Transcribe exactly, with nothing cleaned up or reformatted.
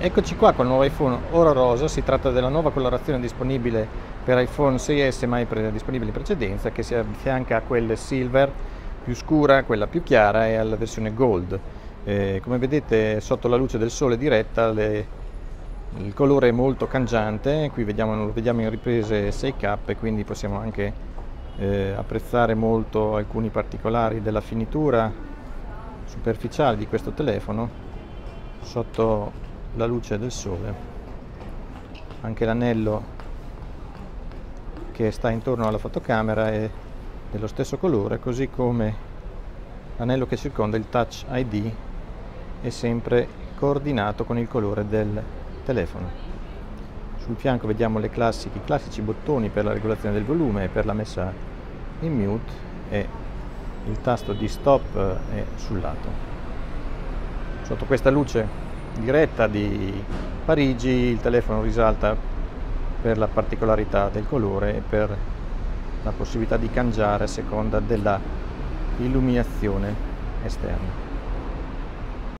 Eccoci qua col nuovo iPhone Oro Rosa. Si tratta della nuova colorazione disponibile per iPhone sei S mai pre disponibile in precedenza, che si affianca a quelle Silver più scura, quella più chiara, e alla versione Gold. Eh, come vedete, sotto la luce del sole diretta le, il colore è molto cangiante. Qui vediamo, lo vediamo in riprese sei K, e quindi possiamo anche eh, apprezzare molto alcuni particolari della finitura superficiale di questo telefono sotto la luce del sole. Anche l'anello che sta intorno alla fotocamera è dello stesso colore, così come l'anello che circonda il Touch I D è sempre coordinato con il colore del telefono. Sul fianco vediamo le classici, i classici bottoni per la regolazione del volume e per la messa in mute, e il tasto di stop è sul lato. Sotto questa luce diretta di Parigi il telefono risalta per la particolarità del colore e per la possibilità di cangiare a seconda della illuminazione esterna.